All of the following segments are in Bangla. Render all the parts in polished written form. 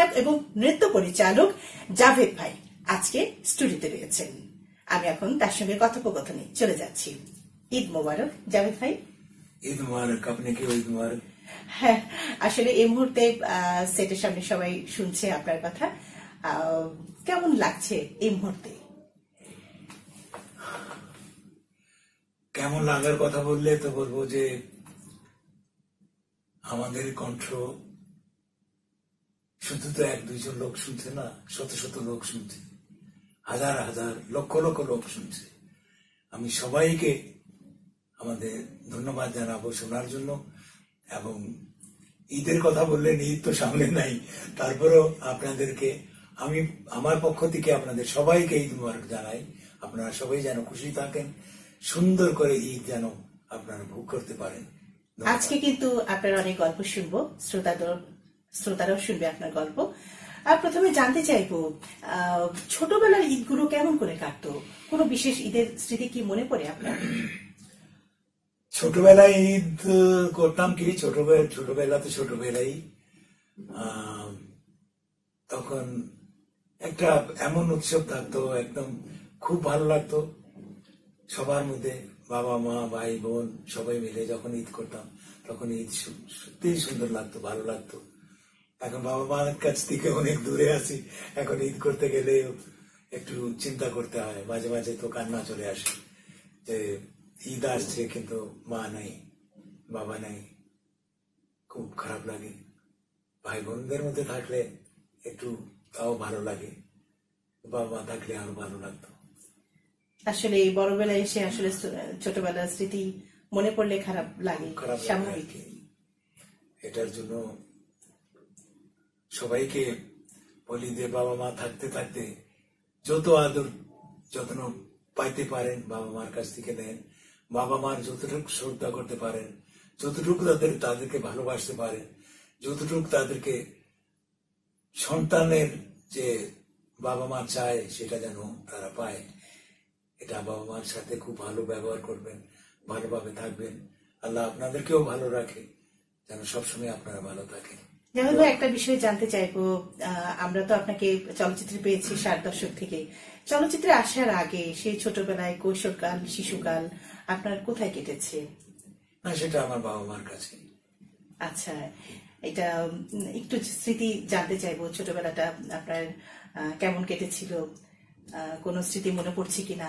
গায়ক এবং নৃত্য পরিচালক জাভেদ ভাই আজকে স্টুডিওতে রয়েছেন। আমি এখন তার সঙ্গে কথোপকথনে চলে যাচ্ছি। ঈদ মোবারক জাভেদ ভাই। ঈদ মোবারক, আপনাকেও ঈদ মোবারক। হ্যাঁ, আসলে এই মুহূর্তে সেটের সামনে সবাই শুনছে আপনার কথা, কেমন লাগছে এই মুহূর্তে? কেমন লাগার কথা বললে তো বলবো যে আমাদের কণ্ঠ শুধু তো এক দুইজন লোক শুনছে না, শত শত লোক শুনছে, হাজার হাজার লক্ষ লক্ষ লোক শুনছে। আমি সবাইকে আমাদের ধন্যবাদ জানাবো শোনার জন্য। এবং ঈদের কথা বললেন, ঈদ তো সামনে নাই, তারপরেও আপনাদেরকে আমি আমার পক্ষ থেকে আপনাদের সবাইকে ঈদ মোবারক জানাই। আপনারা সবাই যেন খুশি থাকেন, সুন্দর করে ঈদ যেন আপনারা ভোগ করতে পারেন। আজকে কিন্তু আপনার অনেক গল্প শুনবো, শ্রোতারাও শুনবে আপনার গল্প। প্রথমে জানতে চাইবো, ছোটবেলার ঈদগুলো কেমন করে কাটতো? কোনো বিশেষ ঈদের স্মৃতি কি মনে পড়ে আপনার? ছোটবেলায় ঈদ করতাম কি, ছোটবেলা তো ছোটবেলাই, তখন একটা এমন উৎসব থাকতো, একদম খুব ভালো লাগতো সবার মধ্যে, বাবা মা ভাই বোন সবাই মিলে যখন ঈদ করতাম তখন ঈদ সত্যিই সুন্দর লাগতো, ভালো লাগতো। এখন বাবা মার কাছ থেকে অনেক দূরে আছি, এখন ঈদ করতে গেলে একটু চিন্তা করতে হয়, মাঝে মাঝে তো কান্না চলে আসে যে ঈদ আসছে কিন্তু মা নাই, বাবা নাই, খুব খারাপ লাগে। ভাই বোনদের মধ্যে থাকলে একটু তাও ভালো লাগে, বাবা মা থাকলে আরো ভালো লাগতো। আসলে এই বড়বেলায় এসে আসলে ছোটবেলার স্মৃতি মনে পড়লে খারাপ লাগে, স্বাভাবিক। এটার জন্য সবাইকে বলি যে বাবা মা থাকতে থাকতে যত আদর যত্ন পাইতে পারেন বাবা মার কাছ থেকে নেন। বাবা মার যতটুকু শ্রদ্ধা করতে পারেন, যতটুকু তাদেরকে ভালোবাসতে পারেন, যতটুকু তাদেরকে সন্তানের যে বাবা মা চায় সেটা যেন তারা পায়, এটা বাবা মার সাথে খুব ভালো ব্যবহার করবেন, ভালোভাবে থাকবেন। আল্লাহ আপনাদেরকেও ভালো রাখে, যেন সবসময় আপনারা ভালো থাকেন। জাভেদ ভাই, একটা বিষয় জানতে চাইবো, আমরা তো আপনাকে চলচ্চিত্রে পেয়েছি 60 দশক থেকে। চলচ্চিত্রে আসার আগে সেই ছোটবেলায় কৈশোরকাল, শিশুকাল আপনার কোথায় কেটেছে? না, সেটা আমার বাবা মার কাছে। আচ্ছা, এটা একটু স্মৃতি জানতে চাইবো, ছোটবেলাটা আপনার কেমন কেটেছিল, কোন স্মৃতি মনে পড়ছে কিনা?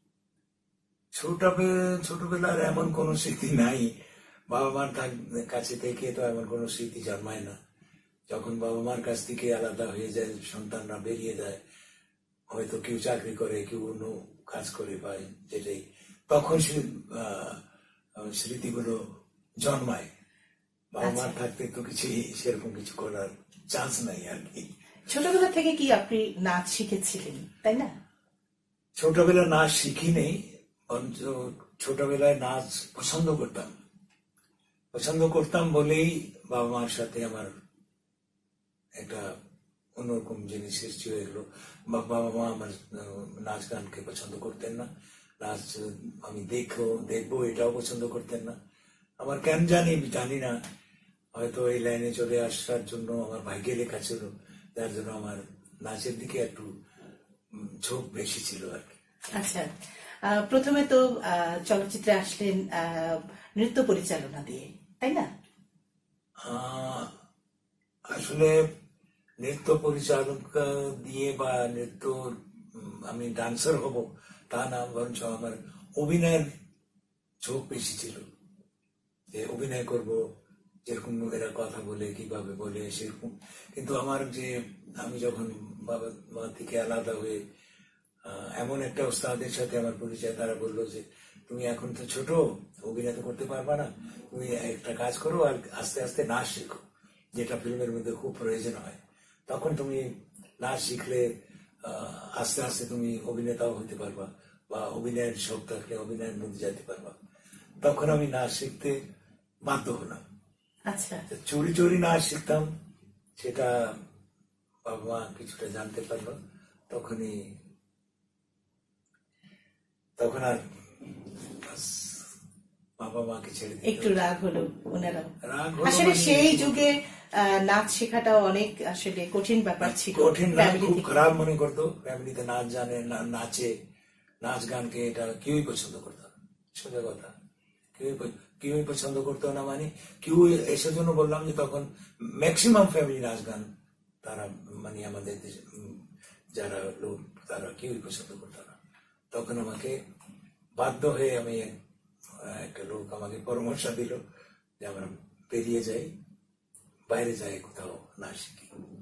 ছোটবেলার এমন কোন স্মৃতি নাই, বাবা মার কাছে থেকে তো এমন কোন স্মৃতি জন্মায় না। যখন বাবা মার কাছ থেকে আলাদা হয়ে যায়, সন্তানরা বেরিয়ে যায়, হয়তো কেউ চাকরি করে, কেউ অন্য কাজ করে পায়, যেটাই তখন স্মৃতিগুলো জন্মায়। বাবা মার থাকতে তো কিছুই সেরকম কিছু করার চান্স নাই আর কি। ছোটবেলা থেকে কি আপনি নাচ শিখেছিলেন, তাই না? ছোটবেলা নাচ শিখি নেই, ছোটবেলায় নাচ পছন্দ করতাম বলেই বাবা মার সাথে আমার একটা অন্যরকম জিনিস সৃষ্টি হয়ে গেল। বাবা মা আমার নাচ গানকে পছন্দ করতেন না, নাচ আমি দেখবো এটাও পছন্দ করতেন না। আমার কেন জানি না, হয়তো এই লাইনে চলে আসার জন্য আমার ভাগ্যে লেখা ছিল, যার জন্য আমার নাচের দিকে একটু ঝোঁক বেশি ছিল আর কি। আচ্ছা, প্রথমে তো চলচ্চিত্রে আসলেন নৃত্য পরিচালনা দিয়ে, তাই না? আসলে নৃত্য পরিচালক দিয়ে বা নৃত্য আমি ডান্সার হব তা না, বরঞ্চ আমার অভিনয়ের ঝোঁক বেশি ছিল, যে অভিনয় করব, যেরকম এরা কথা বলে কিভাবে বলে সেরকম। কিন্তু আমার যে আমি যখন বাবা মা থেকে আলাদা হয়ে এমন একটা ওস্তাদের সাথে আমার পরিচয়, তারা বললো যে তুমি এখন তো ছোট, অভিনয় তো করতে পারবা না, তুমি একটা কাজ করো আর আস্তে আস্তে নাচ শেখো, যেটা ফিল্মের মধ্যে খুব প্রয়োজন হয়। তখন তুমি নাচ শিখলে আস্তে আস্তে তুমি অভিনেতাও হতে পারবা, বা অভিনয়ের শখ থাকলে অভিনয়ের মধ্যে যেতে পারবা। তখন আমি নাচ শিখতে বাধ্য হলাম। আচ্ছা, চুরি চুরি নাচ শিখতাম, সেটা বাবা মা কিছুটা জানতে পারলো, তখন আর বাবা মাকে ছেড়ে দিতে একটু রাগ হলো ওনারা। রাগ হলো আসলে মানে সেই যুগে নাচ শেখাটাও অনেক আসলে কঠিন ব্যাপার ছিল। কঠিন না, খুব খারাপ মনে করতো। ফ্যামিলিতে নাচ জানে না, নাচে, নাচ গানকে এটা কেউই পছন্দ করতো না, সোজা কথা। কেউই পছন্দ করতো না, মানে কেউ এসের জন্য বললাম যে তখন ম্যাক্সিমাম ফ্যামিলি নাচ গান তারা মানে আমাদের যারা লোক তারা কেউই পছন্দ করতো না। তখন আমাকে বাধ্য হয়ে আমি একটা লোক আমাকে পরামর্শ দিল যে আমরা বেরিয়ে যাই, বাইরে যাই কোথাও নাচ শিখি।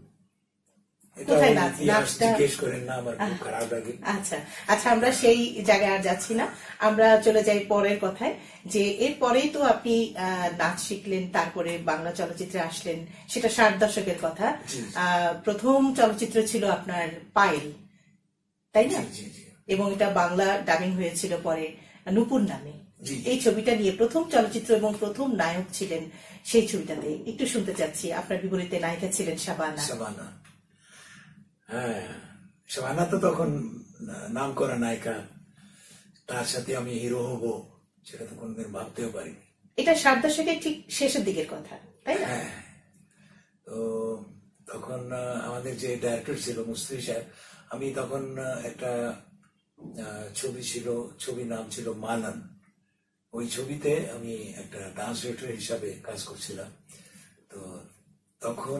জিজ্ঞেস করেন না, আমার খুব খারাপ লাগে। আচ্ছা আচ্ছা, আমরা সেই জায়গায় আর যাচ্ছি না, আমরা চলে যাই পরের কথায়। যে এরপরেই তো আপনি নাচ শিখলেন, তারপরে বাংলা চলচ্চিত্রে আসলেন, সেটা 60 দশকের কথা। প্রথম চলচ্চিত্র ছিল আপনার পায়েল, তাই না? এবং এটা বাংলা ডাবিং হয়েছিল পরে নূপুর নামে। এই ছবিটা নিয়ে প্রথম চলচ্চিত্র এবং প্রথম নায়ক ছিলেন সেই ছবিটাতে। একটু শুনতে চাচ্ছি, আপনার বিপরীতে নায়িকা ছিলেন শাবানা। হ্যাঁ, শাবানা তো তখন নাম করা নায়িকা, তার সাথে আমি হিরো হব সেটা তো কোনদিন ভাবতেও পারিনি। এটা 60 দশকের ঠিক শেষের দিকের কথা, তাই না? হ্যাঁ, তো তখন আমাদের যে ডাইরেক্টর ছিল মুস্তাফি সাহেব, আমি তখন একটা ছবি ছিল, ছবির নাম ছিল মানান। ওই ছবিতে আমি একটা ডান্স ডিরেক্টর হিসাবে কাজ করছিলাম। তো তখন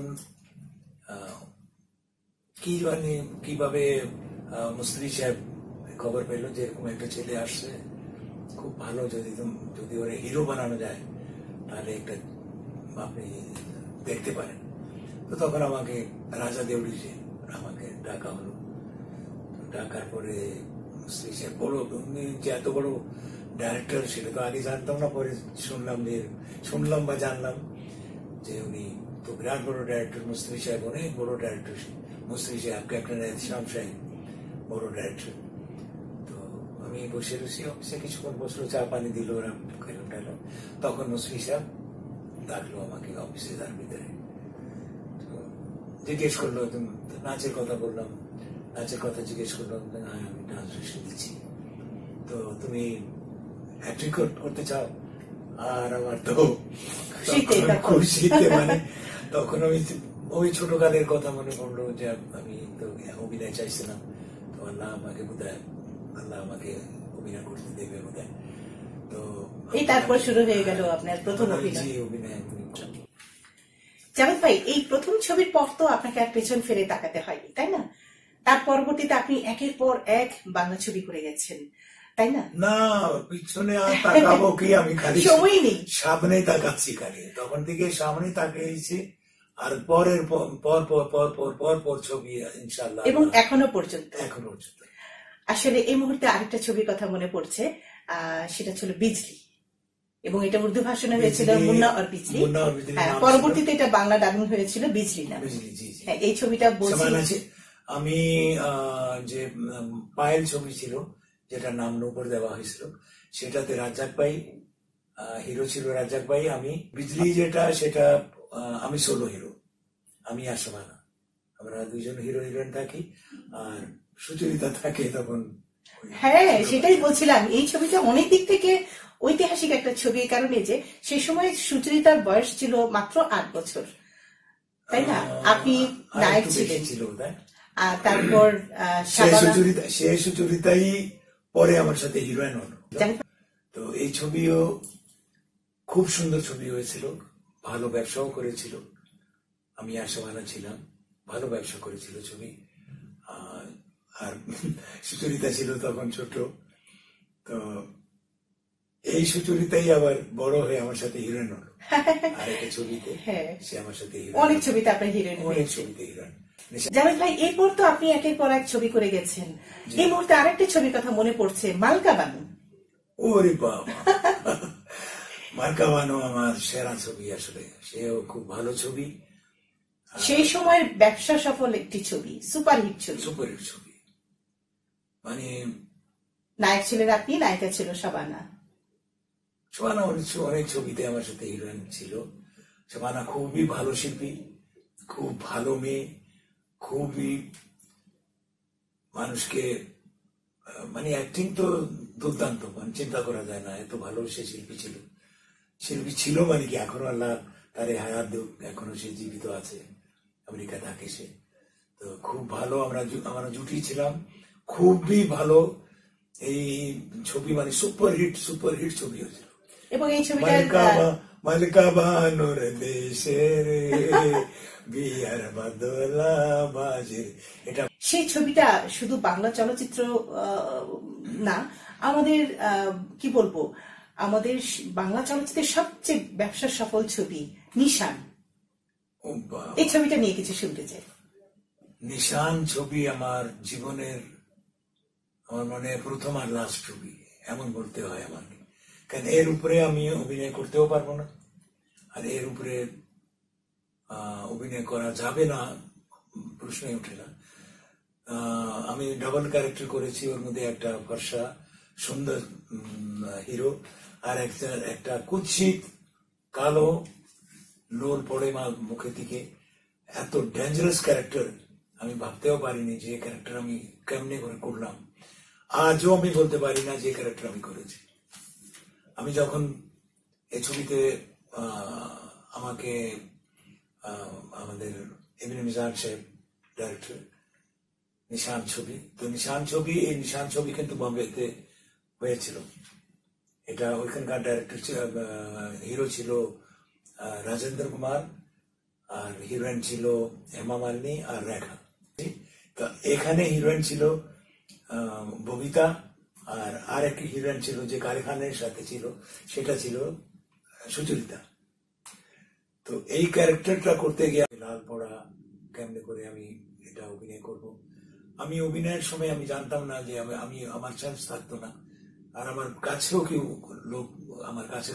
কি মানে কিভাবে মুস্তাফি সাহেব খবর পেল যে এরকম একটা ছেলে আসছে, খুব ভালো, যদি ওরা হিরো বানানো যায় তাহলে একটা আপনি দেখতে পারেন। তো তখন আমাকে রাজা দেউড়িতে আমাকে ডাকা হলো। ডাকার পরে মুস্তাফি সাহেব বড়, উনি যে এত বড় ডাইরেক্টর সেটা তো আগে জানতাম না, পরে শুনলাম বা জানলাম যে উনি তো বিরাট বড় ডাইরেক্টর। মুস্তাফি সাহেব অনেক বড় ডাইরেক্টর। মুস্তাফি সাহেব, ক্যাপ্টেন এহতেশাম সাহেব বড় ডাইরেক্টর। তো আমি বসে রয়েছি অফিসে, কিছুক্ষণ বসলো, চা পানি দিল, ওরা খেলাম টেলাম। তখন মুস্তাফি সাহেব ডাকলো আমাকে অফিসে, তার ভিতরে জিজ্ঞেস করলো নাচের কথা। বললাম নাচের কথা, জিজ্ঞেস করলাম আমি ডান্স দিচ্ছি, তো তুমি অ্যাক্টিং করতে চাও? আর আমার তো খুশিতে মানে তখন আমি ওই ছোটকালের কথা মনে পড়লো যে আমি তো অভিনয় চাইছিলাম, তো আল্লাহ আমাকে অভিনয় করতে দেবে বোধহয়। তো এই তারপর শুরু হয়ে গেল আপনার প্রথম অভিনয়। জাভেদ ভাই, এই প্রথম ছবির পর তো আপনাকে আর পেছন ফিরে তাকাতে হয়নি, তাই না? তার পরবর্তীতে আপনি একের পর এক বাংলা ছবি করে গেছেন, তাই না? না, পিছনে আর তাকাবো কি, আমি খালি সময় নেই, সামনে তাকাচ্ছি খালি। তখন থেকে সামনে তাকিয়েছি, আর পরের পর ছবি ইনশাআল্লাহ, এবং এখনো পর্যন্ত। আসলে এই মুহূর্তে আরেকটা ছবির কথা মনে পড়ছে, সেটা ছিল বিজলি, এবং এটা উর্দু ভাষণে হয়েছিল মুন্না আর বিজলি। পরবর্তীতে এটা বাংলা ডাবিং হয়েছিল বিজলি না। এই ছবিটা বলছি আমি, যে পায়েল ছবি ছিল যেটা নাম নূপুর দেওয়া হয়েছিল, সেটাতে রাজ্জাক ভাই হিরো ছিল। রাজ্জাক ভাই, আমি বিজলি যেটা, সেটা আমি সোলো হিরো, আমি আর শাবানা, আমরা দুইজন হিরো হিরোইন থাকি, আর সুচরিতা থাকে তখন। হ্যাঁ, সেটাই বলছিলাম, এই ছবিটা অনেক দিক থেকে ঐতিহাসিক একটা ছবি, কারণে যে সেই সময় সুচরিতার বয়স ছিল মাত্র 8 বছর, তাই না? আপনি নায়ক ছিলেন, আর তারপর সে সুচরিতাই পরে আমার সাথে হিরোইন হলো। তো এই ছবিও খুব সুন্দর ছবি হয়েছিল, ভালো ব্যবসাও করেছিল। আমি আশাবানা ছিলাম, ভালো ব্যবসা করেছিল ছবি। আর সুচরিতা ছিল তখন ছোট। তো এই সুচরিতাই আবার বড় হয়ে আমার সাথে হিরোইন হলো আর একটা ছবিতে। সে আমার সাথে অনেক ছবিতে আপনার হিরোইন, অনেক ছবিতে হিরোইন। জাভেদ ভাই, এরপর তো আপনি একের পর এক ছবি করে গেছেন। এই মুহূর্তে আরেকটা ছবির কথা মনে পড়ছে, মালকা বানু। ওরে বাবা, মালকা বানু আমার সেরা ছবি। আসলে সেও খুব ভালো ছবি, সেই সময়ের ব্যবসা সফল একটি ছবি, সুপারহিট ছবি। মানে নায়ক ছিলেন আপনি, নায়িকা ছিল শাবানা। অনেক ছবিতে আমার সাথে হিরোইন ছিল। শাবানা খুবই ভালো শিল্পী, খুব ভালো মেয়ে, খুবই মানুষকে, মানে অ্যাক্টিং তো দুর্দান্ত, মানে চিন্তা করা যায় না, এত ভালো সে শিল্পী ছিল। শিল্পী ছিল মানে কি, এখনো আল্লাহ তারে হায়াত দেব, এখনো সে জীবিত আছে, আমেরিকা থাকে সে। তো খুব ভালো আমরা জুটি ছিলাম, খুবই ভালো। এই ছবি মানে সুপারহিট ছবি হয়েছিল। এবং এই ছবিটা মালিকা বানুর দেশের বিয়ার বাদলা বাজে, এটা সেই ছবিটা শুধু বাংলা চলচ্চিত্র না, আমাদের কি বলবো, আমাদের বাংলা চলচ্চিত্রের সবচেয়ে ব্যবসা সফল ছবি নিশান। এই ছবিটা নিয়ে কিছু শুনতে চাই। নিশান ছবি আমার জীবনের, আমার মনে প্রথম আর লাস্ট ছবি এমন বলতে হয় আমাকে, কারণ এর উপরে আমি অভিনয় করতেও পারবো না, আর এর উপরে অভিনয় করা যাবে না, প্রশ্নই ওঠে না। আমি ডাবল ক্যারেক্টার করেছি, ওর মধ্যে একটা ফর্সা সুন্দর হিরো, আর একটা কুৎসিত কালো লোল পড়ে মুখের দিকে। এত ডেঞ্জারাস ক্যারেক্টার আমি ভাবতেও পারিনি যে ক্যারেক্টার আমি কেমনে করে করলাম। আজও আমি বলতে পারি না যে ক্যারেক্টার আমি করেছি। আমি যখন এই ছবিতে আমাকে আমাদের এমনি মিজান সাহেব ডাইরেক্টর, নিশান ছবি, তো এই নিশান ছবি কিন্তু বম্বেতে হয়েছিল। এটা ওইখানকার ডাইরেক্টর হিরো ছিল রাজেন্দ্র কুমার, আর হিরোইন ছিল হেমা মালিনী আর রেখা। তো এখানে হিরোইন ছিল ববিতা, আর একটি হিরোইন ছিল যে কারখানের সাথে ছিল, সেটা ছিল সুচরিতা। তো এই ক্যারেক্টারটা করতে গিয়ে লাল পড়া কেমনে করে আমি এটা অভিনয় করব। আমি অভিনয়ের সময় আমি জানতাম না যে আমি আমার চান্স থাকতো না, আর আমার কাছেও কেউ লোক আমার কাছে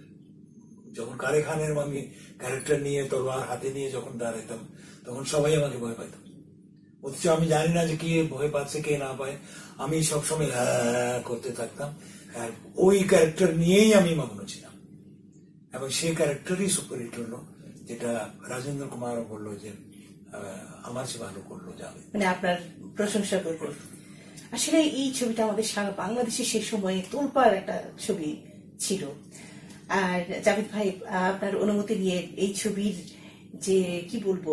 যখন কারখানের আমি ক্যারেক্টার নিয়ে তলোয়ার হাতে নিয়ে যখন দাঁড়াইতাম, তখন সবাই আমাকে ভয় পাইত। অথচ আমি জানি না যে কে ভয় পাচ্ছে কে না পায়, আমি সবসময় করতে থাকতাম, আর ওই ক্যারেক্টার নিয়েই আমি মগ্ন ছিলাম। এবং সেই ক্যারেক্টারই সুপারহিট হলো, যেটা রাজেন্দ্র কুমারও বললো যে আমার সে ভালো করলো যাবে, মানে আপনার প্রশংসা করব। আসলে এই ছবিটা আমাদের সারা বাংলাদেশে সেই সময়ে তোলপাড় একটা ছবি ছিল। আর জাভেদ ভাই, আপনার অনুমতি নিয়ে এই ছবির যে কি বলবো,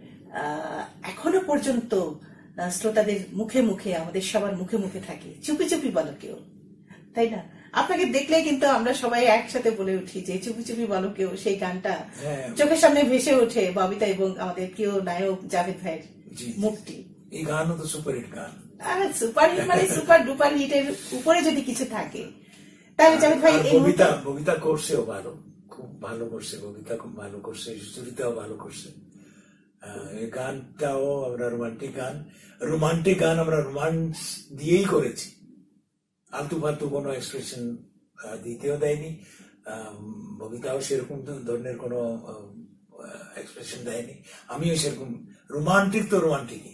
এখনো পর্যন্ত শ্রোতাদের মুখে মুখে, আমাদের সবার মুখে মুখে থাকে, চুপি চুপি বলো কেউ, তাই না? আপনাকে দেখলে কিন্তু আমরা সবাই একসাথে বলে উঠি যে চুপি চুপি বলো কেউ। সেই গানটা চোখের সামনে ভেসে ওঠে ববিতা এবং আমাদের প্রিয় নায়ক জাভেদ ভাইয়ের মুক্তি। এই গানও তো সুপারহিট গান। সুপারহিট মানে সুপার ডুপার হিটের উপরে যদি কিছু থাকে তাহলে জাভেদ ভাই ববিতা করছেও ভালো, খুব ভালো করছে, ববিতা খুব ভালো করছে, সুচরিতাও ভালো করছে। এই গানটাও আমরা রোমান্টিক গান আমরা রোমান্স দিয়েই করেছি, আলতু ফালতু কোনো এক্সপ্রেশন দিতেও দেয়নি। ববিতাও সেরকম ধরনের কোনো এক্সপ্রেশন দেয়নি, আমিও সেরকম রোমান্টিক তো রোমান্টিকই।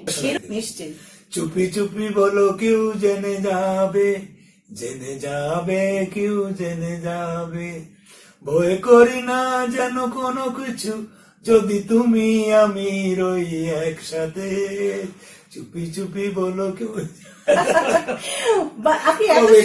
চুপি চুপি বলো কেউ জেনে যাবে কেউ জেনে যাবে, ভয় করি না যেন কোনো কিছু, যদি তুমি আমি রই একসাথে, চুপি চুপি বলো কেউ। আপনি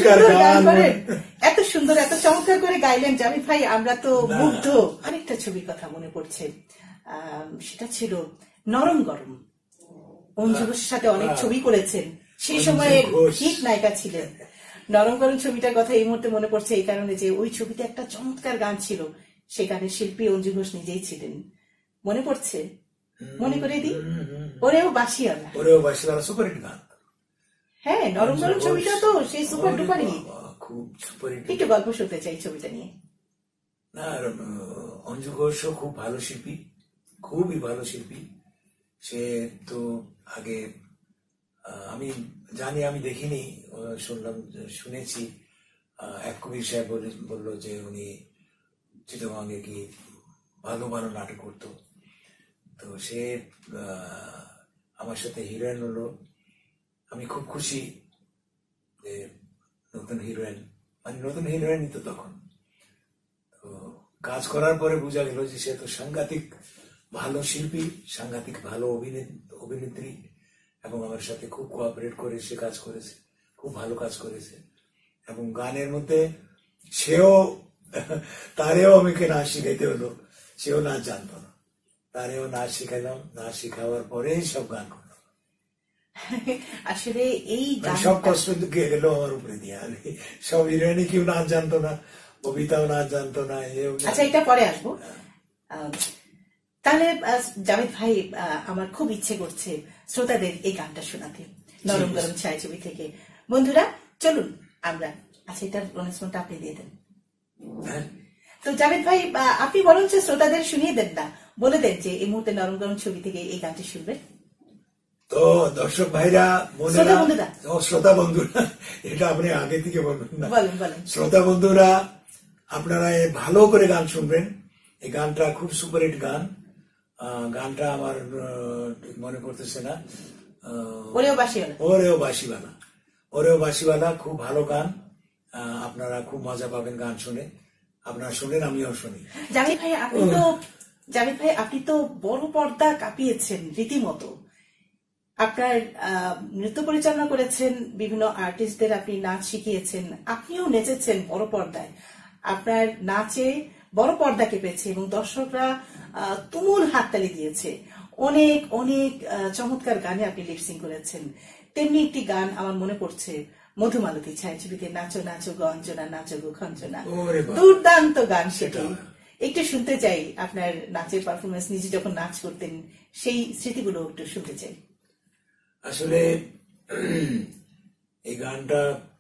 এত সুন্দর এত চমৎকার করে গাইলেন জাভেদ ভাই, আমরা তো মুগ্ধ। আরেকটা ছবির কথা মনে পড়ছে, সেটা ছিল নরম গরম। অঞ্জু ঘোষের সাথে অনেক ছবি করেছেন, সেই সময়ে হিট নায়িকা ছিলেন। নরম গরম ছবিটার কথা এই মুহূর্তে মনে পড়ছে এই কারণে যে ওই ছবিতে একটা চমৎকার গান ছিল, সেই গানের শিল্পী অঞ্জু ঘোষ নিজেই ছিলেন। মনে পড়ছে? মনে করে দিই, ওরেও বাসিয়ালা সুপারহিট গান। হ্যাঁ, নরম গরম ছবিটা তো সেই সুপার ডুপার হিট, খুব সুপারহিট। একটু গল্প শুনতে চাই ছবিটা নিয়ে। না, অঞ্জু ঘোষও খুব ভালো শিল্পী, খুবই ভালো শিল্পী। সে তো আগে আমি জানি, আমি দেখিনি, শুনেছি এক কবির সাহেব বললো যে উনি চিটাগাঙ্গে কি ভালো ভালো নাটক করতো। তো সে আমার সাথে হিরোইন হলো, আমি খুব খুশি যে নতুন হিরোইনই তো তখন। তো কাজ করার পরে বোঝা গেল যে সে তো সাংঘাতিক ভালো শিল্পী, সাংঘাতিক ভালো অভিনেত্রী, এবং আমার সাথে খুব কোঅপারেট করে সে কাজ করেছে, খুব ভালো কাজ করেছে। এবং গানের মধ্যে সেও তারেও আমাকে নাচ শিখাইতে হলো, সেও নাচ জানতো না, তারেও নাচ শিখাইলাম, নাচ শিখাবার পরে সব গান করলো। আসলে এই সব কষ্ট গিয়ে গেল আমার উপরে দিয়ে। সব হিরোইনি কেউ নাচ জানতো না, কবিতাও নাচ জানতো না। আচ্ছা, এটা পরে আসবো। তাহলে জাভেদ ভাই, আমার খুব ইচ্ছে করছে শ্রোতাদের এই গানটা শোনাতে, নরম গরম ছায়াছবি থেকে। বন্ধুরা চলুন আমরা, আচ্ছা এটার অ্যানাউন্সমেন্টটা আপনি দিয়ে দেন। তো জাভেদ ভাই, আপনি বরঞ্চ শ্রোতাদের শুনিয়ে দেন না, বলে দেন যে এই মুহূর্তে নরম গরম ছবি থেকে এই গানটি শুনবেন। তো দর্শক ভাইরা, শ্রোতা বন্ধুরা, এটা আপনি আগে থেকে বলবেন না, শ্রোতা বন্ধুরা আপনারা ভালো করে গান শুনবেন। এই গানটা খুব সুপারহিট গান। গানটা আমার মনে পড়তেছে না, ওরেও বাঁশিওয়ালা, খুব ভালো গান। আপনারা খুব মজা পাবেন গান শুনে। আপনারা শুনেন, আমিও শুনি। জাভেদ ভাই, আপনি তো বড় পর্দা কাঁপিয়েছেন রীতিমতো। আপনার নৃত্য পরিচালনা করেছেন, বিভিন্ন আর্টিস্টদের আপনি নাচ শিখিয়েছেন, আপনিও নেচেছেন বড় পর্দায়। আপনার নাচে বড় পর্দা কেঁপেছে এবং দর্শকরা তুমুল হাততালি দিয়েছে। অনেক অনেক চমৎকার গানে আপনি লিপসিং করেছেন। তেমনি একটি গান আমার মনে পড়ছে, মধুমালতী ছায়াছবিতে, নাচো নাচো গঞ্জনা, নাচো গো খঞ্জনা, দুর্দান্ত গান সেটি। একটু শুনতে চাই আপনার নাচের পারফরমেন্স, নিজে যখন নাচ করতেন সেই স্মৃতিগুলো একটু শুনতে চাই। আসলে এই গানটা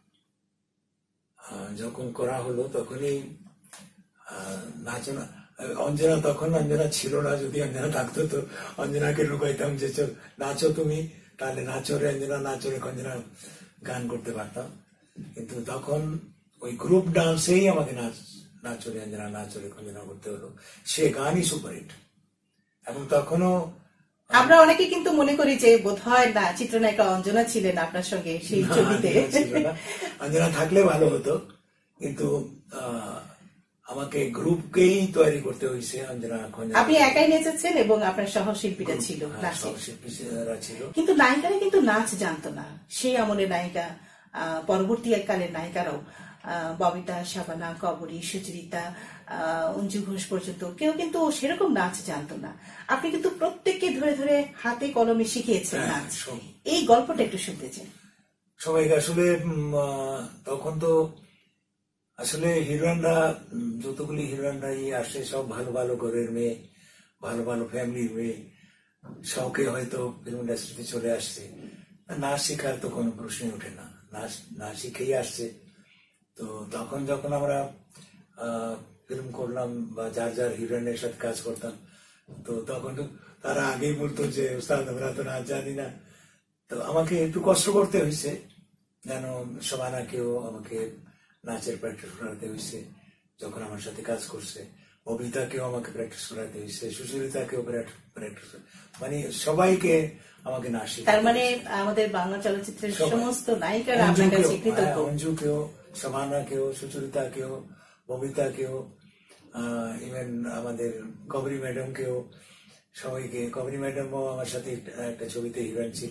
যখন করা হলো তখনই নাচো না, অঞ্জনা ছিল না। যদি অঞ্জনা থাকতো তো অঞ্জনাকে লুকাইতাম যে চল নাচো তুমি, তাহলে নাচো রে অঞ্জনা, নাচো রে অঞ্জনা গান করতে পারতাম। কিন্তু তখন ওই গ্রুপ ডান্সেই আমাকে নাচো রে অঞ্জনা, নাচো রে অঞ্জনা করতে হলো। সে গানই সুপারহিট। এবং তখনও আমরা অনেকে কিন্তু মনে করি যে বোধহয় না চিত্রনায়িকা অঞ্জনা ছিলেন আপনার সঙ্গে সেই ছবিতে। অঞ্জনা থাকলে ভালো হতো, কিন্তু আমাকে গ্রুপকেই তৈরি করতে হয়েছে। অঞ্জনা, আপনি একাই নেচেছেন এবং আপনার সহশিল্পীরা ছিল, সহশিল্পীরা ছিল, কিন্তু নায়িকারা কিন্তু নাচ জানতো না। সেই আমলে নায়িকা, পরবর্তী কালের নায়িকারাও, ববিতা, শাবানা, কবরী, সুচরিতা, অঞ্জু ঘোষ পর্যন্ত কেউ কিন্তু সেরকম নাচ জানতো না। আপনি কিন্তু প্রত্যেককে ধরে ধরে হাতে কলমে শিখিয়েছেন নাচ। এই গল্পটা একটু শুনতে চাই। সবাইকে আসলে তখন তো আসলে হিরোইনরা, যতগুলি হিরোইনরাই আসে সব ভালো ভালো ঘরের মেয়ে, ভালো ভালো ফ্যামিলির মেয়ে, শখে হয়তো ফিল্ম ইন্ডাস্ট্রিতে চলে আসছে। নাচ শেখার তো কোনো প্রশ্নই ওঠে না, নাচ শিখেই আসছে। তো তখন যখন আমরা ফিল্ম করলাম বা যার যার হিরোইনের সাথে কাজ করতাম, তো তখন তারা আগেই বলতো যে ওস্তাদ আমরা তো নাচ জানি না। তো আমাকে একটু কষ্ট করতে হয়েছে, যেন শোভানাকেও আমাকে নাচের প্র্যাকটিস করাতে হয়েছে যখন আমার সাথে কাজ করছে। ববিতাকেও আমাকে প্র্যাকটিস করাতে হয়েছে, সুচরিতাকেও প্র্যাকটিস, মানে সবাইকে আমাকে নাচ শিখাতে। তার মানে আমাদের বাংলা চলচ্চিত্রের সমস্ত নায়িকারা আপনার কাছে কৃতজ্ঞ। অঞ্জুকেও, শোভানাকেও, সুচরিতাকেও, ববিতাকেও, ইভেন আমাদের কবরী ম্যাডামকেও, সবাইকে। কবরী ম্যাডামও আমার সাথে একটা ছবিতে হিরোইন ছিল,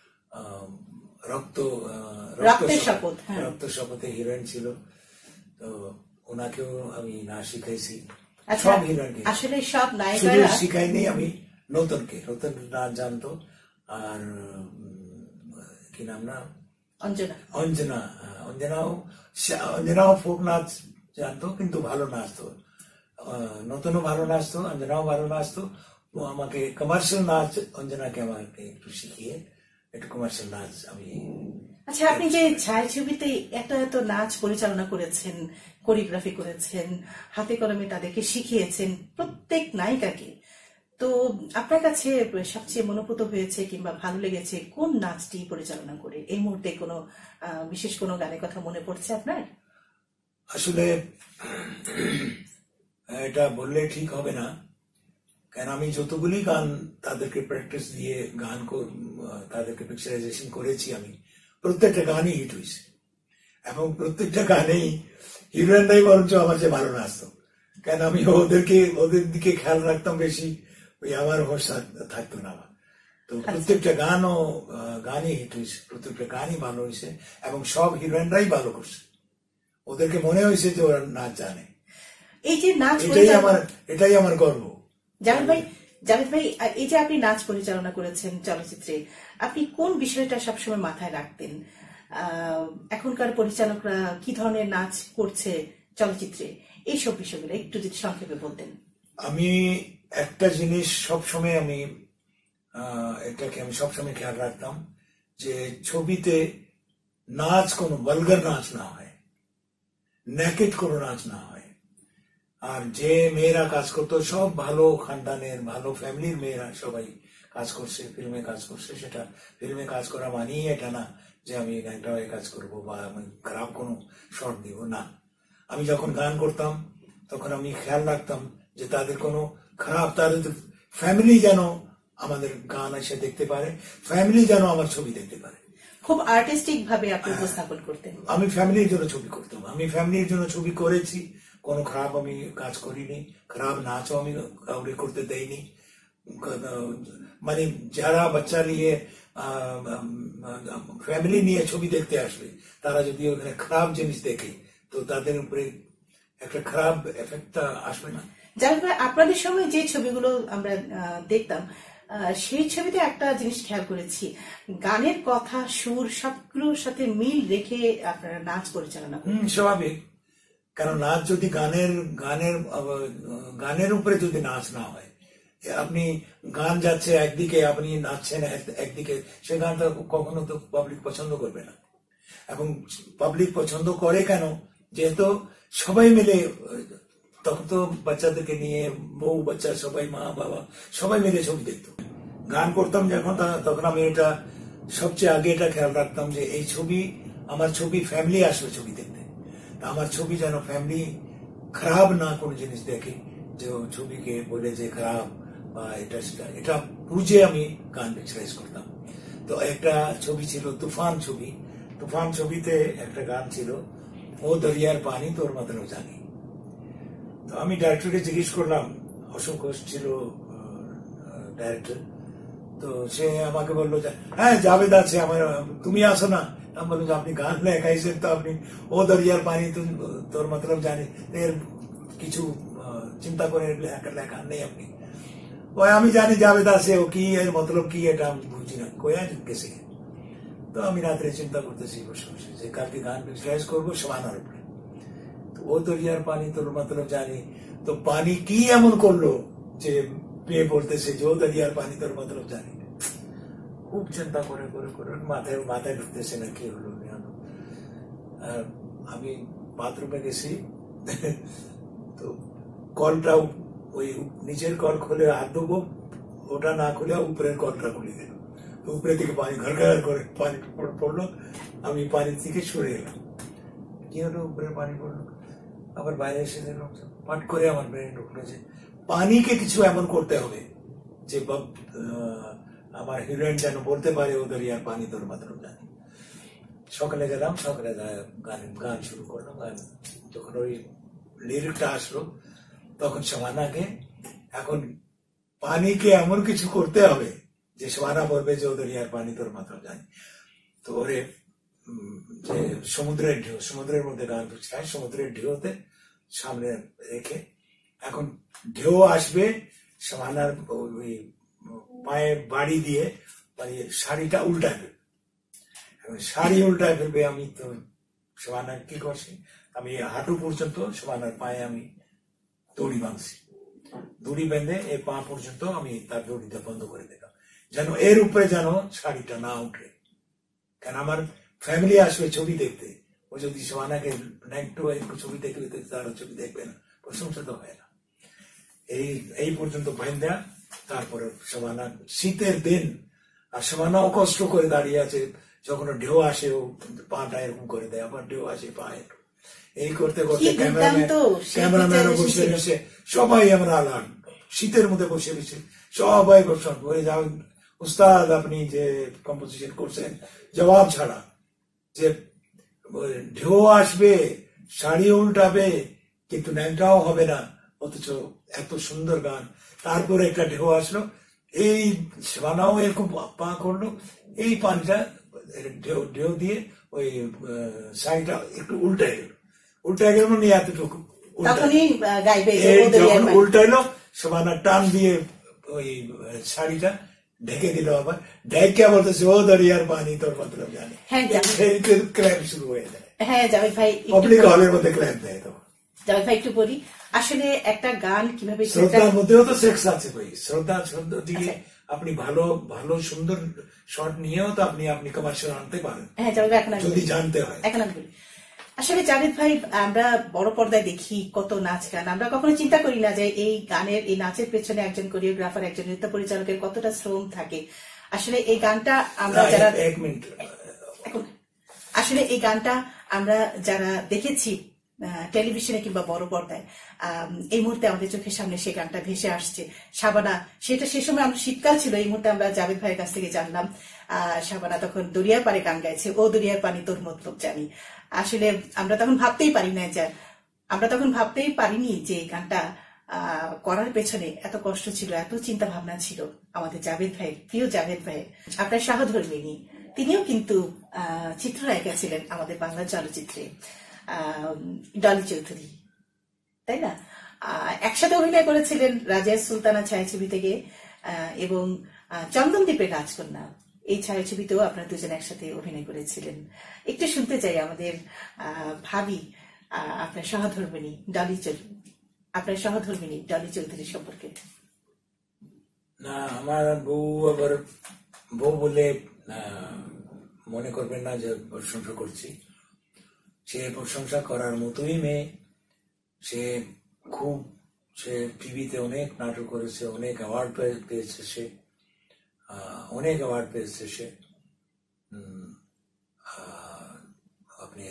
রক্ত শপথে হিরোইন ছিল। তো ওনাকেও আমি নাচ শিখাইছি, সব হিরোইনকে। আসলে সব নায়িকারা শিখাইনি আমি, নতুন নাচ জানতো। আর কি নাম না, অঞ্জনাও ফোক নাচ জানতো, কিন্তু ভালো নাচতো। নতুনও ভালো নাচতো, অঞ্জনাও ভালো নাচতো। আমাকে কমার্শিয়াল নাচ অঞ্জনাকে আমাকে একটু শিখিয়ে একটু কমার্শিয়াল নাচ আমি। আচ্ছা, আপনি যে ছায়াছবিতে এত এত নাচ পরিচালনা করেছেন, কোরিওগ্রাফি করেছেন, হাতে কলমে তাদেরকে শিখিয়েছেন প্রত্যেক নায়িকাকে, তো আপনার কাছে সবচেয়ে মনোপুত হয়েছে কিংবা ভালো লেগেছে কোন নাচটি পরিচালনা করে? এই মুহূর্তে কোনো বিশেষ কোনো গানের কথা মনে পড়ছে আপনার? আসলে এটা বললে ঠিক হবে না, কারণ আমি যতগুলি গান তাদেরকে প্র্যাকটিস দিয়ে গান তাদেরকে পিকচারাইজেশন করেছি, আমি প্রত্যেকটা গানই হিট হয়েছে। এবং প্রত্যেকটা গানেই হিরোইনরাই বরঞ্চ আমার চেয়ে ভালো নাচতো, কেন আমি ওদের দিকে খেয়াল রাখতাম বেশি, ওই আমার হোশ থাকতো না আমার। তো প্রত্যেকটা গানই হিট হয়েছে, প্রত্যেকটা গানই ভালো হয়েছে এবং সব হিরোইনরাই ভালো করছে। ওদেরকে মনে হয়েছে যে ওরা নাচ জানে। এই যে নাচ এটাই আমার গর্ব। জাভেদ ভাই এই যে আপনি নাচ পরিচালনা করেছেন চলচ্চিত্রে, আপনি কোন বিষয়টা সবসময় মাথায় রাখতেন? এখনকার পরিচালকরা কি ধরনের নাচ করছে চলচ্চিত্রে, এইসব বিষয়গুলো একটু যদি সংক্ষেপে বলতেন। আমি একটা জিনিস সবসময় এটাকে আমি সবসময় খেয়াল রাখতাম যে ছবিতে নাচ কোনো ভালগার নাচ না হয়, নেকেড কোনো নাচ না হয়। আর যে মেয়েরা কাজ করতো সব ভালো খানদানের, ভালো ফ্যামিলির মেয়েরা সবাই কাজ করছে, ফিল্মে কাজ করছে। সেটা ফিল্মে কাজ করা মানেই এটা না যে আমি একটা কাজ করব বা আমি খারাপ কোনো শট দিব না। আমি যখন গান করতাম তখন আমি খেয়াল রাখতাম যে তাদের কোনো খারাপ, তাদের ফ্যামিলি যেন আমাদের গান এসে দেখতে পারে, ফ্যামিলি যেন আমার ছবি দেখতে পারে। খুব আর্টিস্টিক ভাবে আপনি উপস্থাপন করতেন। আমি ফ্যামিলির জন্য ছবি করতাম, আমি ফ্যামিলির জন্য ছবি করেছি। কোনো খারাপ আমি কাজ করিনি, খারাপ নাচও আমি কাউকে করতে দেইনি। মানে যারা বাচ্চা নিয়ে ফ্যামিলি নিয়ে ছবি দেখতে আসবে, তারা যদি ওখানে খারাপ জিনিস দেখে তো তাদের উপরে একটা খারাপ এফেক্টটা আসবে না। জাভেদ ভাই, আপনাদের সময় যে ছবিগুলো আমরা দেখতাম, সেই ছবিতে একটা জিনিস খেয়াল করেছি, গানের কথা, সুর সবগুলোর সাথে মিল রেখে আপনারা নাচ পরিচালনা করেন। স্বাভাবিক, কারণ নাচ যদি গানের উপরে যদি নাচ না হয়, আপনি গান যাচ্ছে একদিকে, আপনি নাচছেন একদিকে, সে গানটা কখনো তো পাবলিক পছন্দ করবে না। এবং পাবলিক পছন্দ করে কেন? যেহেতু সবাই মিলে, তখন তো বাচ্চাদেরকে নিয়ে বউ বাচ্চা সবাই, মা বাবা সবাই মিলে ছবি দেখতো। গান করতাম যখন, তখন আমি এটা সবচেয়ে আগে এটা খেয়াল রাখতাম যে এই ছবি, আমার ছবি ফ্যামিলি আসবে ছবি দেখতে। আমার ছবি যেন ফ্যামিলি খারাপ না কোনো জিনিস দেখে, যে ছবিকে বলে যে খারাপ বা এটা বুঝে আমি গান পিকচারাইজ করতাম। তো একটা ছবি ছিল তুফান ছবি, তুফান ছবিতে একটা গান ছিল, ও দরিয়ার পানি তোর মতলব জানি। তো আমি ডাইরেক্টরকে জিজ্ঞেস করলাম, অশোক ঘোষ ছিল ডাইরেক্টর, তো সে আমাকে বললো যে হ্যাঁ জাভেদ আছে, তুমি আসো না। আমি বললাম যে আপনি গান লেখাইছেন, তো আপনি ও দরিয়ার পানি তোর মতলব জানি, এর কিছু চিন্তা করে লেখা নেই আপনি? ওই আমি জানি জাভেদ আছে, ও কি এর মতলব কি এটা আমি বুঝি না, কোয়া গেছে। তো আমি রাত্রে চিন্তা করতেছি বসে বসে যে কালকে গান পিকচারাইজ করবো সমানার উপরে। তো ও দরিয়ার পানি তোর মতলব জানি, তো পানি কি এমন করলো যে পেয়ে বলতেছে যে ও দরিয়ার পানি তোর মতলব জানি। খুব চিন্তা করে করে করে মাথায় ঢুকতেছে না কি হলো। আর আমি বাথরুমে গেছি, তো কলটা ওই নিচের কল খুলে হাত দেবো, ওটা না খুলে উপরের কলটা খুলে দিল, উপরে থেকে পানি ঘর করে পানি পড়লো। আমি পানি থেকে সরে এলাম, কি হলো উপরে পানি পড়লো, আবার বাইরে এসে দেখলাম পাট করে আমার ব্রেন ঢুকলো যে পানিকে কিছু এমন করতে হবে যে আমার হিরোইন যেন বলতে পারে ও দরিয়ার পানি তোর মাত্র জানি। সকালে গেলাম, সকালে গান শুরু করলাম। গান যখন ওই লিরিকটা আসলো, তখন সমানাকে এখন পানিকে এমন কিছু করতে হবে যে সমানা বলবে যে ও দরিয়ার পানি তোর মাত্র জানি। তো ওরে যে সমুদ্রের মধ্যে গান চায়, সমুদ্রের ঢেউতে সামনে রেখে এখন ঢেউ আসবে, সমানার ওই পায়ে বাড়ি দিয়ে মানে শাড়িটা উল্টায় ফেলবে, শাড়ি উল্টায় ফেলবে। আমি তো সমানার কি করছি, আমি হাঁটু পর্যন্ত সমানার পায়ে আমি দড়ি বাঁধছি, দড়ি বেঁধে এই পা পর্যন্ত আমি তার দড়িটা বন্ধ করে দিলাম, যেন এর উপরে যেন শাড়িটা না উঠে। কেন আমার ফ্যামিলি আসবে ছবি দেখতে, ও যদি সমানাকে একটু ছবি দেখবে তারা ছবি দেখবে না, প্রশংসা তো হয় না। এই পর্যন্ত বাইন্ধা তারপরে সমানা, শীতের দিন, আর সমানাও কষ্ট করে দাঁড়িয়ে আছে, যখন ঢেউ আসে ও পাটা এরকম করে দেয়, আবার ঢেউ আসে পা এই করতে করতে ক্যামেরাম্যানও বসে বসে সবাই আমরা আলান, শীতের মধ্যে বসে বসে সবাই বলে যাও উস্তাদ আপনি যে কম্পোজিশন করছেন জবাব ছাড়া, যে ঢেউ আসবে, শাড়ি উল্টাবে, কিন্তু ন্যাংটাও হবে না, অথচ এত সুন্দর গান। তারপরে একটা ঢেউ আসলো, এই বানাও এরকম পা করলো, এই পানিটা ঢেউ দিয়ে ওই শাড়িটা একটু উল্টায় গেল মানে এতটুকু তখনই গাইবে যখন উল্টাইলো শাবানা টান দিয়ে ওই শাড়িটা ঢেকে দিল, আবার ঢেকে বলতেছে ও দরিয়ার পানি তোর মতলব জানে। ক্ল্যাপ শুরু হয়ে যায়। হ্যাঁ জাভেদ ভাই, পাবলিক হলের মধ্যে ক্ল্যাপ দেয়। তো জাভেদ ভাই একটু বলি, আসলে একটা গান কিভাবে, শ্রদ্ধার মধ্যেও তো সেক্স আছে ভাই। শ্রদ্ধা দিকে আপনি ভালো ভালো সুন্দর শট নিয়েও তো আপনি কমার্শিয়াল আনতে পারেন। হ্যাঁ জাভেদ ভাই, যদি জানতে হয়। এখন আমি বলি, আসলে জাভেদ ভাই আমরা বড় পর্দায় দেখি কত নাচ গান, আমরা কখনো চিন্তা করি না যে এই গানের এই নাচের পেছনে একজন কোরিওগ্রাফার, একজন নৃত্য পরিচালকের কতটা শ্রম থাকে। আসলে এই গানটা আমরা যারা আসলে এই গানটা আমরা যারা দেখেছি টেলিভিশনে কিংবা বড় পর্দায়, এই মুহূর্তে আমাদের চোখের সামনে সেই গানটা ভেসে আসছে। শাবানা, সেটা সে সময় আমরা শীতকাল ছিল, এই মুহূর্তে আমরা জাভেদ ভাইয়ের কাছ থেকে জানলাম শাবানা তখন দরিয়ার পাড়ে গান গাইছে, ও দরিয়ার পানি তোর মতলব জানি। আসলে আমরা তখন ভাবতেই পারিনি যে গানটা করার পেছনে এত কষ্ট ছিল, এত চিন্তা ভাবনা ছিল আমাদের জাভেদ ভাইয়ের, প্রিয় জাভেদ ভাইয়ের। আপনার সহধর্মিনী, তিনিও কিন্তু চিত্রনায়িকা ছিলেন আমাদের বাংলা চলচ্চিত্রে, ডলি চৌধুরী, তাই না? একসাথে অভিনয় করেছিলেন রাজিয়া সুলতানা ছায়াছবি থেকে এবং চন্দনদ্বীপের রাজকন্যা, এই ছায়াছবিতেও আপনারা দুজন একসাথে অভিনয় করেছিলেন। একটু শুনতে চাই আমাদের ভাবি আপনার সহধর্মিনী ডলি চৌধুরী সম্পর্কে। না, আমার বউ আবার বউ বলে মনে করবেন না যে প্রশংসা করছি। সে প্রশংসা করার মতোই মেয়ে। সে টিভিতে অনেক নাটক করেছে, অনেক অ্যাওয়ার্ড পেয়েছে সে, আপনি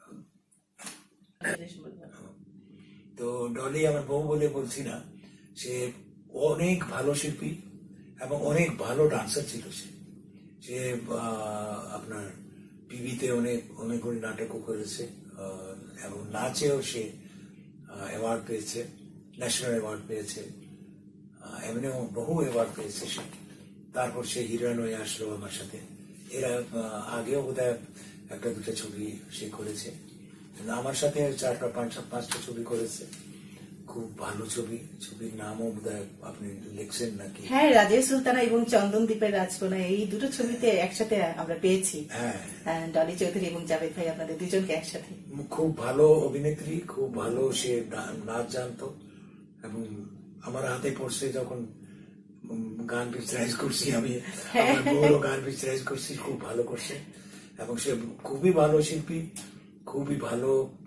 তো ডলি আমার বউ বলে বলছি না, সে অনেক ভালো শিল্পী এবং অনেক ভালো ডান্সার ছিল। সে আপনার টিভিতে অনেক নাটকও করেছে এবং নাচেও সে অ্যাওয়ার্ড পেয়েছে, ন্যাশনাল অ্যাওয়ার্ড পেয়েছে, এমনিও বহু অ্যাওয়ার্ড পেয়েছে সে। তারপর সে হিরোইন হয়ে আসলো আমার সাথে। এরা আগেও বোধহয় একটা দুটা ছবি সে করেছে, আমার সাথে 4-5টা ছবি করেছে। খুব ভালো ছবির নামও বোধহয় আপনি লিখছেন নাকি? হ্যাঁ, রাজিয়া সুলতানা এবং চন্দনদ্বীপের রাজকন্যা, এই দুটো ছবিতে একসাথে আমরা পেয়েছি। হ্যাঁ, ডলি চৌধুরী এবং জাভেদ ভাই আপনাদের দুজনকে একসাথে। খুব ভালো অভিনেত্রী, খুব ভালো সে নাচ জানতো এবং আমার হাতে পড়ছে যখন গান পিকচারাইজ করছি আমি, আমার বউরও গান পিকচারাইজ করছি, খুব ভালো করছে এবং সে খুবই ভালো শিল্পী, খুবই ভালো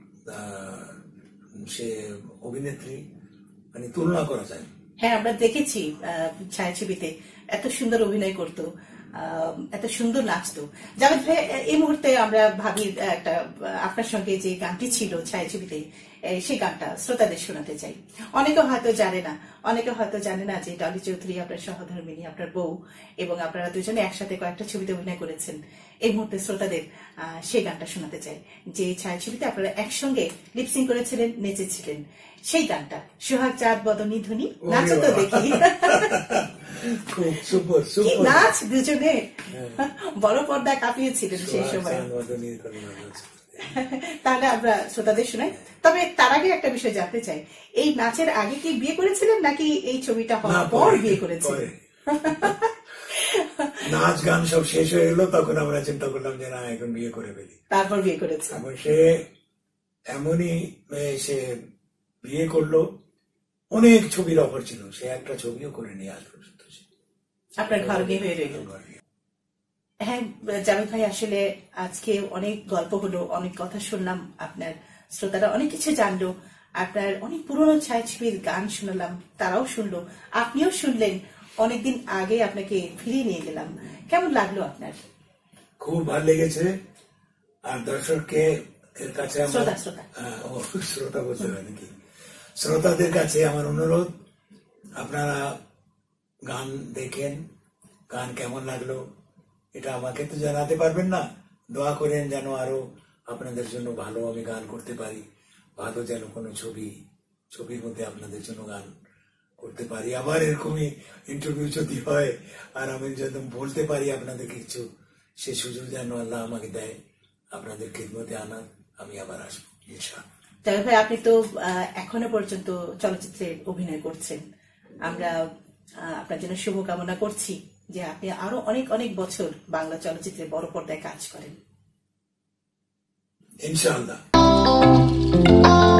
সে অভিনেত্রী, মানে তুলনা করা যায়। হ্যাঁ, আমরা দেখেছি ছায়াছবিতে এত সুন্দর অভিনয় করতো, এত সুন্দর নাচতো। জাভেদ ভাই, এই মুহূর্তে আমরা ভাবি একটা আপনার সঙ্গে যে গানটি ছিল ছায়াছবিতে, সেই গানটা শ্রোতাদের শোনাতে চাই। অনেকে হয়তো জানে না যে ডলি চৌধুরী আপনার সহধর্মিনী, আপনার বউ, এবং আপনারা দুজনে একসাথে কয়েকটা ছবিতে অভিনয় করেছেন। এই মুহূর্তে শ্রোতাদের সেই গানটা শোনাতে চাই, যে ছায়াছবিতে আপনারা একসঙ্গে লিপসিং করেছিলেন, নেচেছিলেন। সেই গানটা সোহাগ চাঁদ বদনী ধ্বনি, নাচো তো দেখি। নাচ দুজনে বড় পর্দায় কাঁপিয়েছিলেন সেই সময়। তাহলে আমরা শ্রোতাদের শোনাই। তবে তার আগে একটা বিষয় জানতে চাই, এই নাচের আগে কি বিয়ে করেছিলেন নাকি এই ছবিটা হওয়ার পর বিয়ে করেছিলেন? নাচ গান সব শেষ হয়ে গেল, তখন আমরা চিন্তা করলাম যে না, এখন বিয়ে করে ফেলি। তারপর বিয়ে করেছে। সে এমনই সে বিয়ে করলো, অনেক ছবির অফার ছিল, সে একটা ছবিও করে নিয়ে আজ পর্যন্ত আপনার ঘর বিয়ে হয়ে রইল। হ্যাঁ জাভেদ ভাই, আসলে আজকে অনেক গল্প হলো, অনেক কথা শুনলাম, আপনার শ্রোতারা অনেক কিছু জানলো, আপনার অনেক পুরনো ছায়াছবির গান শুনলাম, তারাও শুনলো, আপনিও শুনলেন। অনেকদিন আগে আপনাকে ফিরিয়ে নিয়ে গেলাম, কেমন লাগলো আপনার? খুব ভালো লেগেছে। আর দর্শককে কাছে, শ্রোতা বলতে হয় নাকি, শ্রোতাদের কাছে আমার অনুরোধ, আপনারা গান দেখেন, গান কেমন লাগলো এটা আমাকে তো জানাতে পারবেন না, দোয়া করেন যেন আরো আপনাদের জন্য ভালো আমি গান করতে পারি, ভালো যেন কোনো ছবির মধ্যে আপনাদের জন্য গান করতে পারি। আবার এরকমই ইন্টারভিউ যদি হয় আর আমি যেন বলতে পারি আপনাদের কিছু, সে সুযোগ যেন আল্লাহ আমাকে দেয় আপনাদের খিদমতে আনার, আমি আবার আসবো ইনশাআল্লাহ। তবে ভাই আপনি তো এখনো পর্যন্ত চলচ্চিত্রে অভিনয় করছেন। আমরা আপনার জন্য শুভকামনা করছি যে আপনি আরো অনেক অনেক বছর বাংলা চলচ্চিত্রে বড় পর্দায় কাজ করেন, ইনশাআল্লাহ।